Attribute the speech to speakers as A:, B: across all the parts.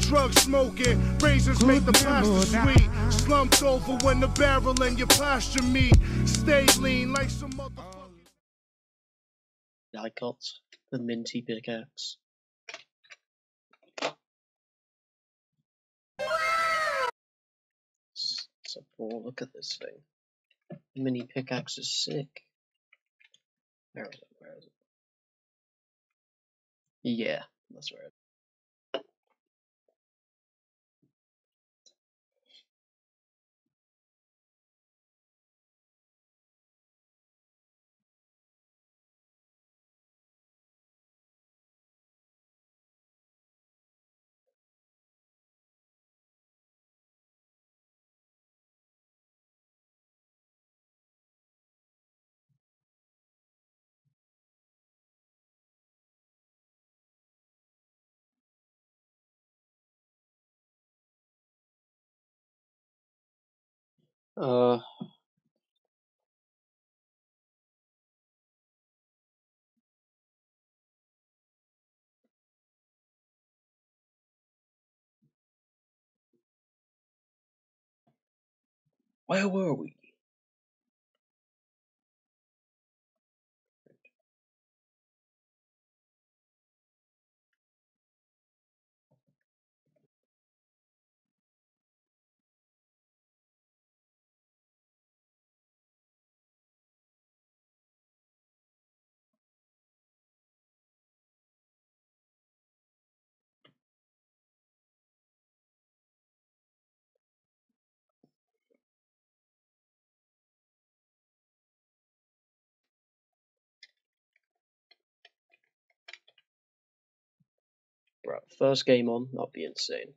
A: drug smoking. Razors make the pasta sweet. Slumped over when the barrel and your posture meet. Stay lean like some motherfucking.
B: I got the minty pickaxe. So, look at this thing. The mini pickaxe is sick. Where is it? Where is it? Yeah, that's where it is. Where were we? Right, first game on, that'll be insane.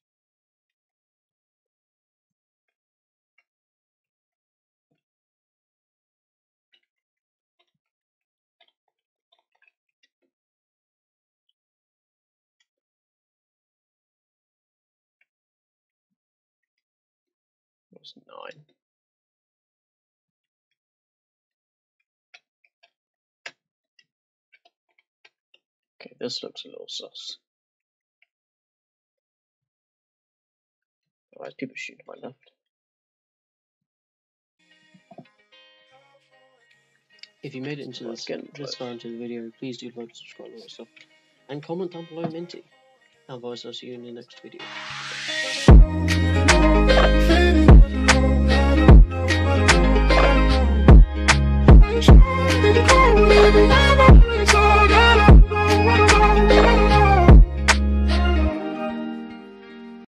B: That's 9. Okay, this looks a little sus. Alright, people shoot to my left. If you made it into this far into the video, please do like, subscribe, and all that stuff. And comment down below Minty. Otherwise, I'll see you in the next video.